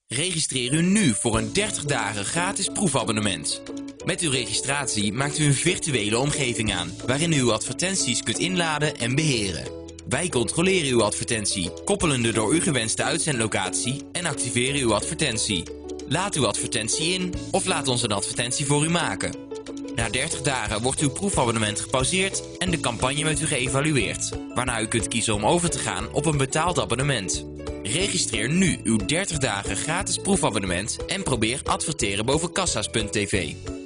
Registreer u nu voor een 30 dagen gratis proefabonnement. Met uw registratie maakt u een virtuele omgeving aan, waarin u uw advertenties kunt inladen en beheren. Wij controleren uw advertentie, koppelen de door u gewenste uitzendlocatie en activeren uw advertentie. Laat uw advertentie in of laat ons een advertentie voor u maken. Na 30 dagen wordt uw proefabonnement gepauzeerd en de campagne met u geëvalueerd, waarna u kunt kiezen om over te gaan op een betaald abonnement. Registreer nu uw 30 dagen gratis proefabonnement en probeer adverteren boven kassa's.tv.